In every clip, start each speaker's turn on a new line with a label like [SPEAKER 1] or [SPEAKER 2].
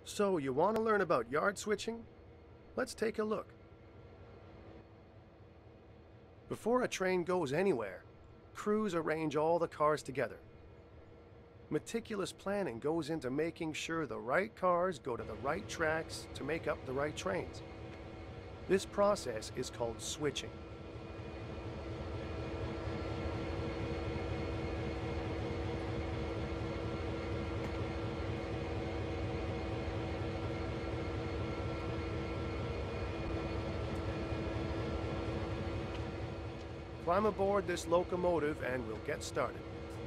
[SPEAKER 1] So, you want to learn about yard switching? Let's take a look. Before a train goes anywhere, crews arrange all the cars together. Meticulous planning goes into making sure the right cars go to the right tracks to make up the right trains. This process is called switching. Climb aboard this locomotive and we'll get started.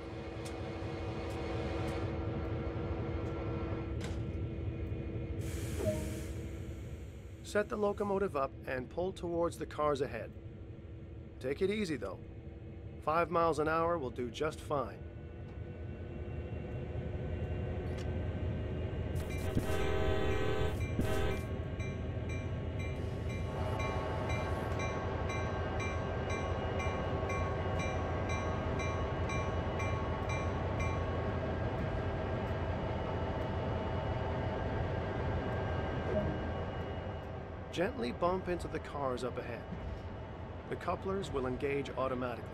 [SPEAKER 1] Set the locomotive up and pull towards the cars ahead. Take it easy though. 5 miles an hour will do just fine. Gently bump into the cars up ahead. The couplers will engage automatically.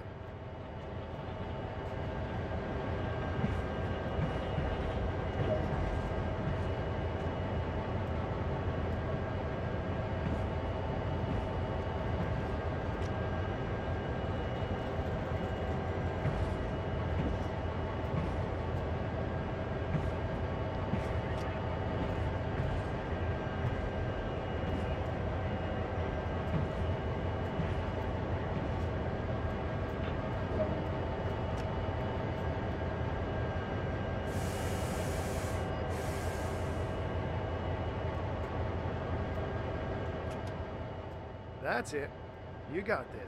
[SPEAKER 1] That's it. You got this.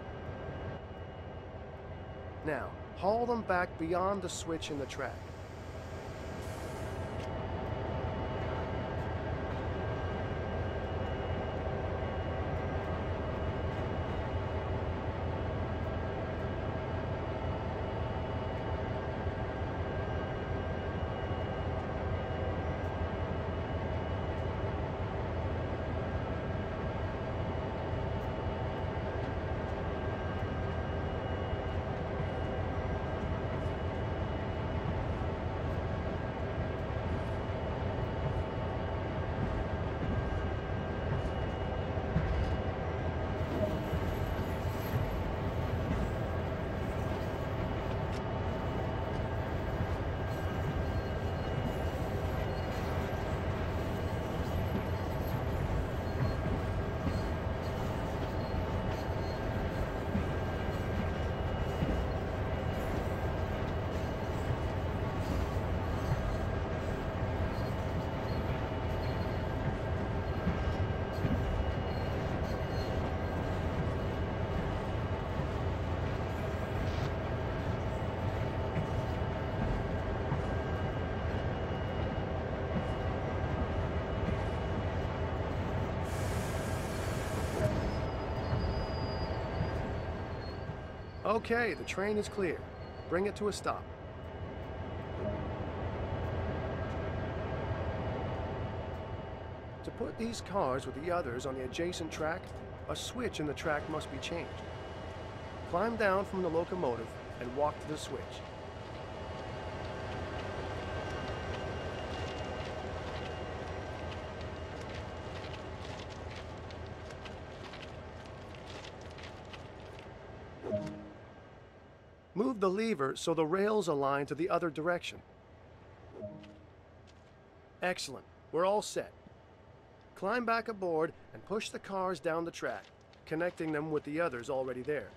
[SPEAKER 1] Now, haul them back beyond the switch in the track. Okay, the train is clear. Bring it to a stop. To put these cars with the others on the adjacent track, a switch in the track must be changed. Climb down from the locomotive and walk to the switch. Move the lever so the rails align to the other direction. Excellent. We're all set. Climb back aboard and push the cars down the track, connecting them with the others already there.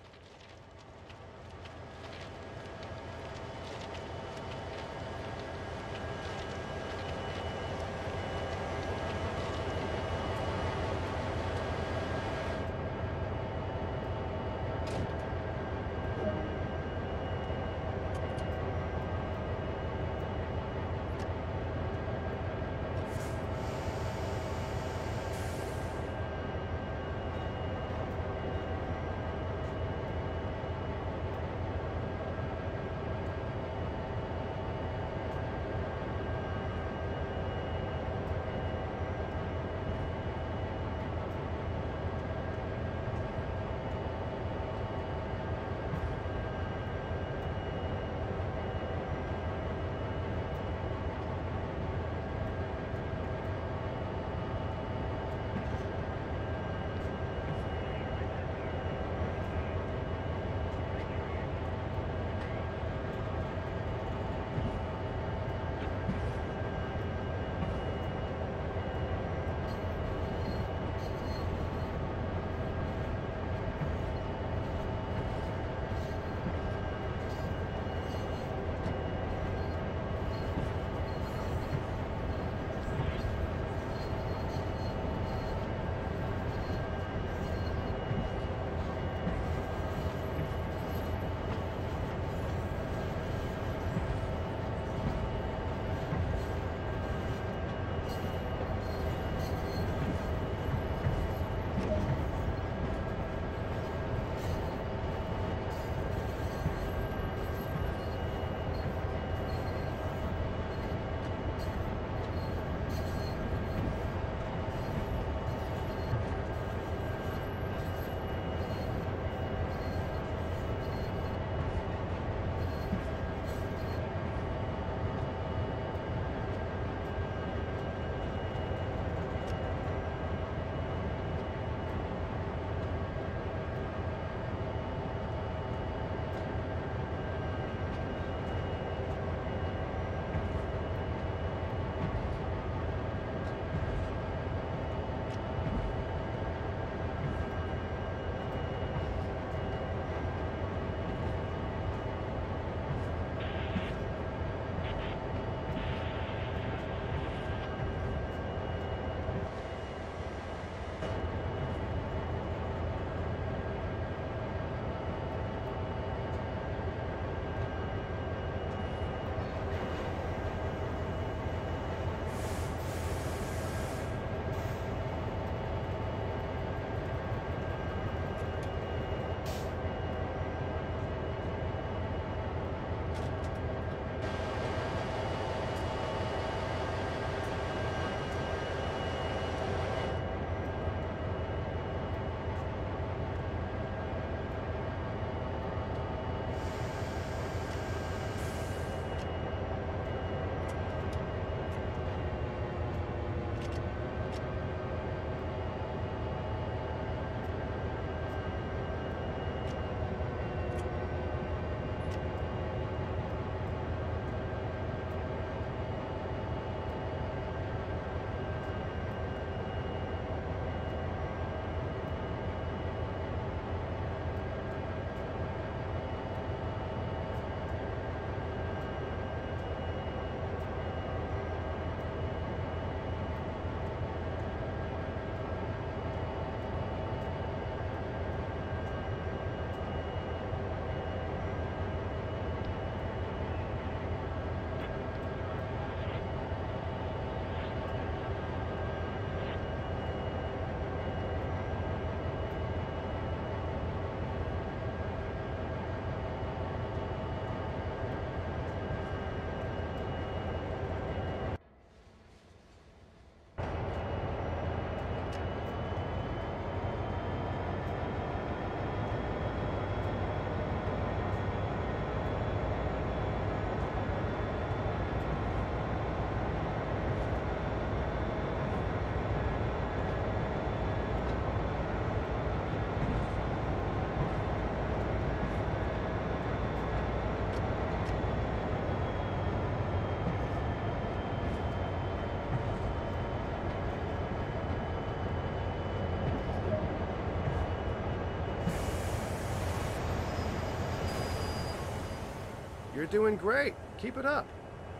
[SPEAKER 1] You're doing great. Keep it up.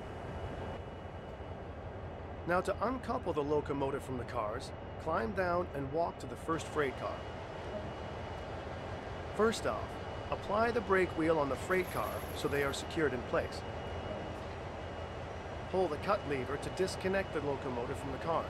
[SPEAKER 1] Now, to uncouple the locomotive from the cars, climb down and walk to the first freight car. First off, apply the brake wheel on the freight car so they are secured in place. Pull the cut lever to disconnect the locomotive from the cars.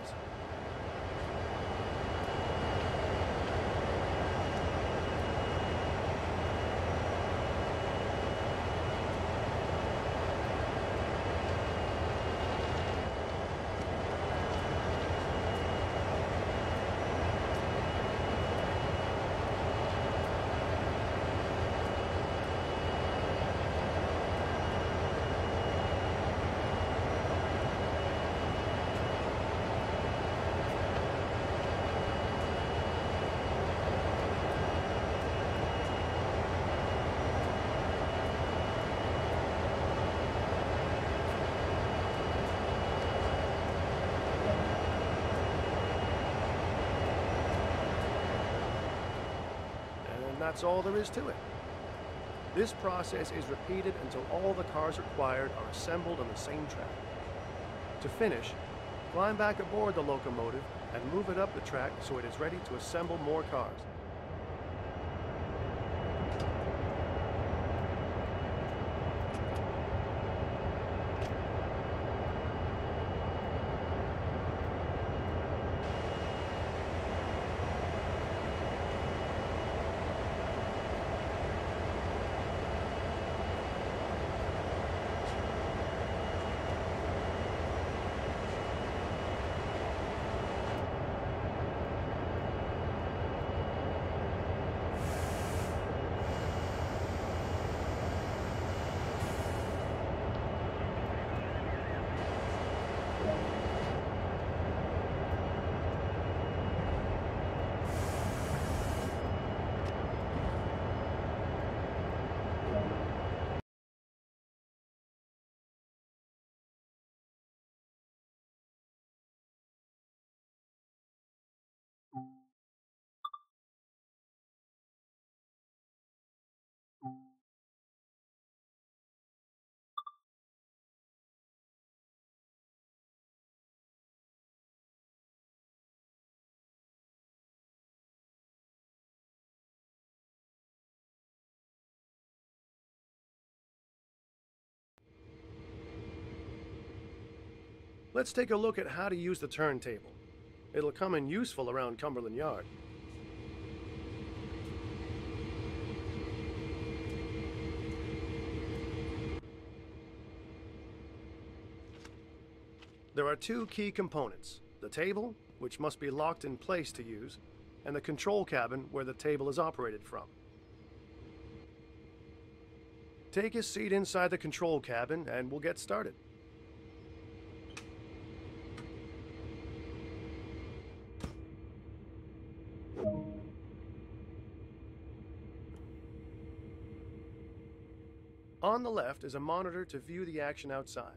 [SPEAKER 1] And that's all there is to it. This process is repeated until all the cars required are assembled on the same track. To finish, climb back aboard the locomotive and move it up the track so it is ready to assemble more cars. Let's take a look at how to use the turntable. It'll come in useful around Cumberland Yard. There are two key components: the table, which must be locked in place to use, and the control cabin where the table is operated from. Take a seat inside the control cabin and we'll get started. On the left is a monitor to view the action outside.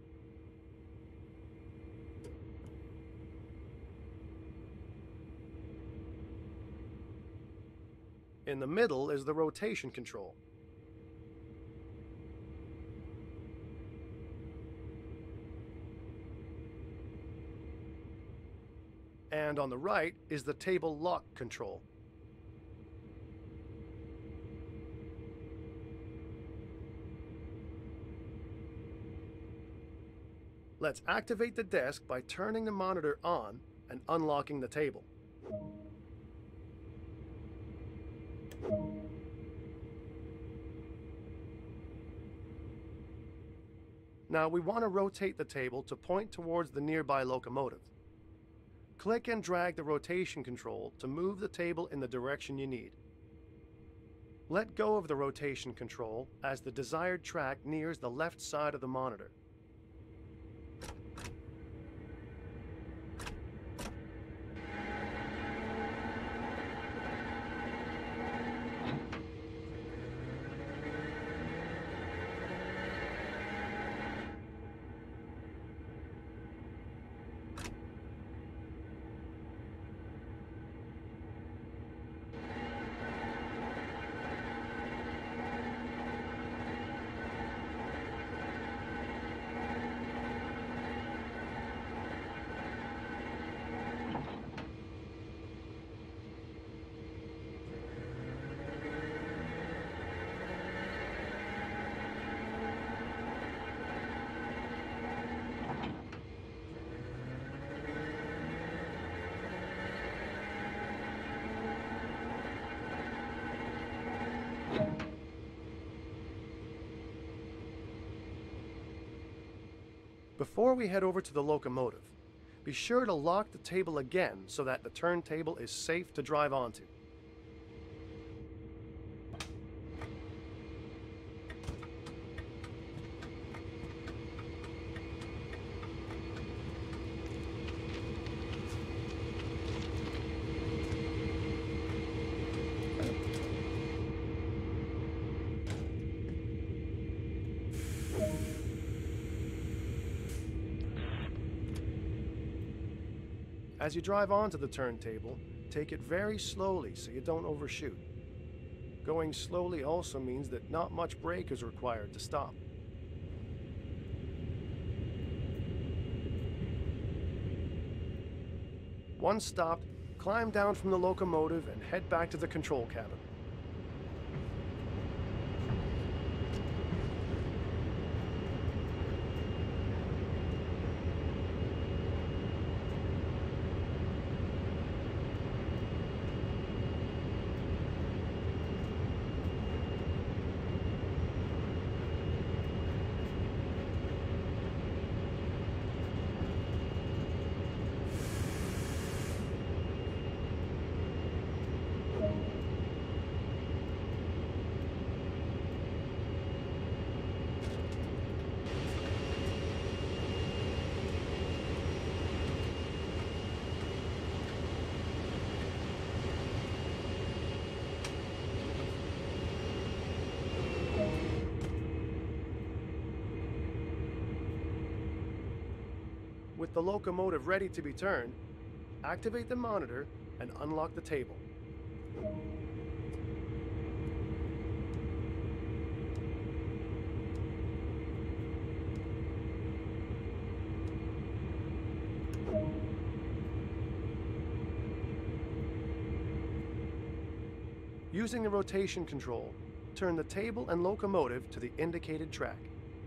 [SPEAKER 1] In the middle is the rotation control. And on the right is the table lock control. Let's activate the desk by turning the monitor on and unlocking the table. Now we want to rotate the table to point towards the nearby locomotive. Click and drag the rotation control to move the table in the direction you need. Let go of the rotation control as the desired track nears the left side of the monitor. Before we head over to the locomotive, be sure to lock the table again so that the turntable is safe to drive onto. As you drive onto the turntable, take it very slowly so you don't overshoot. Going slowly also means that not much brake is required to stop. Once stopped, climb down from the locomotive and head back to the control cabin. With the locomotive ready to be turned, activate the monitor and unlock the table. Using the rotation control, turn the table and locomotive to the indicated track.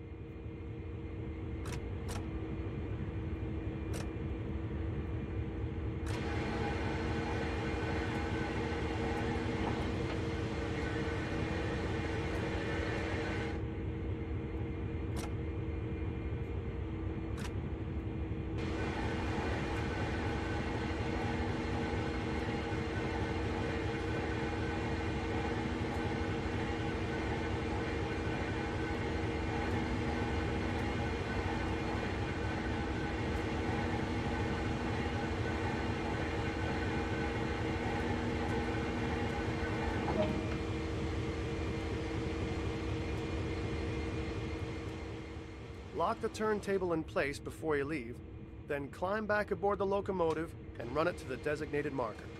[SPEAKER 1] Lock the turntable in place before you leave, then climb back aboard the locomotive and run it to the designated marker.